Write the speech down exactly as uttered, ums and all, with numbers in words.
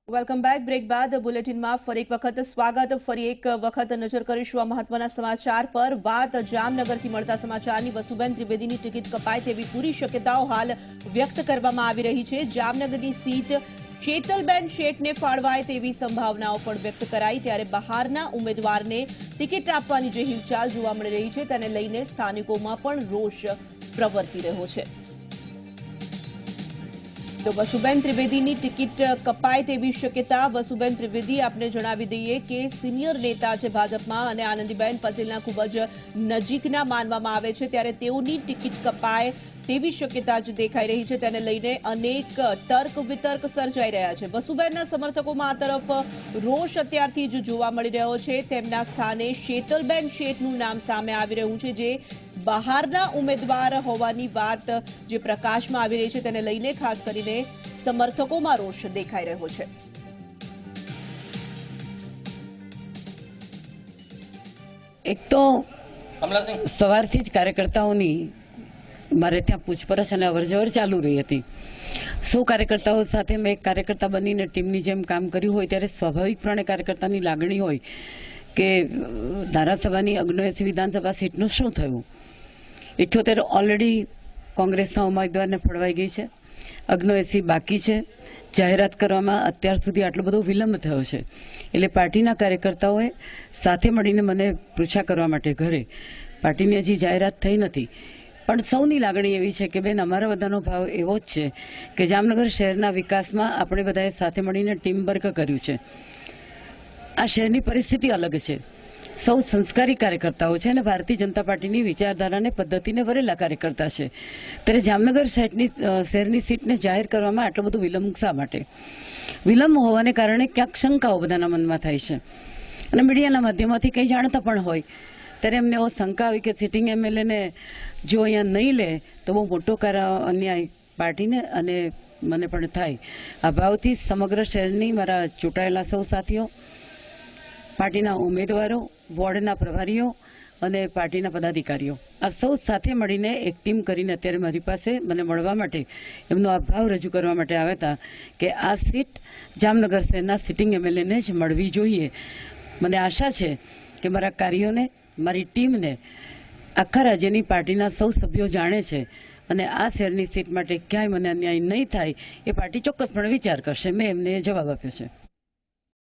Welcome back. Break બાદ બુલેટિનમાં ફરી એક વખત સ્વાગત. ફરી એક વખત નજર કરીશું આ મહત્વના સમાચાર પર. વાત જામનગરથી મળતા સમાચારની. વસુબેન ત્રિવેદીની ટિકિટ કપાય તેવી પૂરી શક્યતાઓ હાલ વ્યક્ત કરવામાં આવી રહી છે. જામનગરની સીટ શેતલબેન શેઠને ફાળવાય તેવી સંભાવનાઓ પણ વ્યક્ત કરાઈ, ત્યારે બહારના ઉમેદવારને ટિકિટ આપવાની જે હિલચાલ જોવા મળી રહી છે તેને લઈને સ્થાનિકોમાં પણ રોષ પ્રવર્તી રહ્યો છે. તો વસુબેન ત્રિવેદીની ટિકિટ કપાય તેવી શક્યતા. વસુબેન ત્રિવેદી આપને જણાવી દઈએ કે સિનિયર નેતા છે ભાજપમાં અને આનંદીબેન પટેલના ખૂબ જ નજીકના માનવામાં આવે છે, ત્યારે તેઓની ટિકિટ કપાય તેવી શક્યતા જ દેખાઈ રહી છે. તેને લઈને અનેક તર્ક વિતર્ક સર્જાઈ રહ્યા છે. વસુબેનના સમર્થકોમાં આ તરફ રોષ અત્યારથી જ જોવા મળી રહ્યો છે. તેમના સ્થાને શેતલબેન શેઠનું નામ સામે આવી રહ્યું છે, જે બહારના ઉમેદવાર હોવાની વાત જે પ્રકાશમાં આવી રહી છે તેને લઈને ખાસ કરીને સમર્થકોમાં રોષ દેખાઈ રહ્યો છે. એક તો સવારથી જ કાર્યકર્તાઓની મારે ત્યાં પૂછપરછ અને અવરજવર ચાલુ રહી હતી. સો કાર્યકર્તાઓ સાથે મેં એક કાર્યકર્તા બનીને ટીમની જેમ કામ કર્યું હોય ત્યારે સ્વાભાવિકપણે કાર્યકર્તાની લાગણી હોય કે ધારાસભાની ઓગણએંસી વિધાનસભા સીટનું શું થયું. ઇઠ્યોતેર ઓલરેડી કોંગ્રેસના ઉમેદવારને ફળવાઈ ગઈ છે, ઓગણએંસી બાકી છે. જાહેરાત કરવામાં અત્યાર સુધી આટલો બધો વિલંબ થયો છે, એટલે પાર્ટીના કાર્યકર્તાઓએ સાથે મળીને મને પૃચ્છા કરવા માટે ઘરે, પાર્ટીની હજી જાહેરાત થઈ નથી પણ સૌની લાગણી એવી છે કે બેન અમારા બધાનો ભાવ એવો જ છે કે જામનગર શહેરના વિકાસમાં આપણે બધાએ સાથે મળીને ટીમ વર્ક કર્યું છે. આ શહેરની પરિસ્થિતિ અલગ છે. સૌ સંસ્કારી કાર્યકર્તાઓ છે અને ભારતીય જનતા પાર્ટીની વિચારધારાને પદ્ધતિને વરેલા કાર્યકર્તા છે, ત્યારે જામનગર શહેરની શહેરની સીટને જાહેર કરવામાં આટલો બધો વિલંબ શા માટે? વિલંબ હોવાને કારણે ક્યાંક શંકાઓ બધાના મનમાં થાય છે અને મીડિયાના માધ્યમથી કંઈ જાણતા પણ હોય ત્યારે એમને એવો શંકા આવી કે સિટિંગ એમએલએને જો અહીંયા નહીં લે તો બહુ મોટો અન્યાય પાર્ટીને અને મને પણ થાય. આ ભાવથી સમગ્ર શહેરની મારા ચૂંટાયેલા સૌ સાથીઓ, પાર્ટીના ઉમેદવારો, વોર્ડના પ્રભારીઓ અને પાર્ટીના પદાધિકારીઓ આ સૌ સાથે મળીને એક ટીમ કરીને અત્યારે મારી પાસે મને મળવા માટે એમનો આ ભાવ રજૂ કરવા માટે આવ્યા હતા કે આ સીટ જામનગર શહેરના સિટિંગ એમએલએને જ મળવી જોઈએ. મને આશા છે કે મારા કાર્યોને, મારી ટીમને આખા રાજ્યની પાર્ટીના સૌ સભ્યો જાણે છે અને આ શહેરની સીટ માટે ક્યાંય મને અન્યાય નહીં થાય એ પાર્ટી ચોક્કસપણે વિચાર કરશે. મેં એમને જવાબ આપ્યો છે.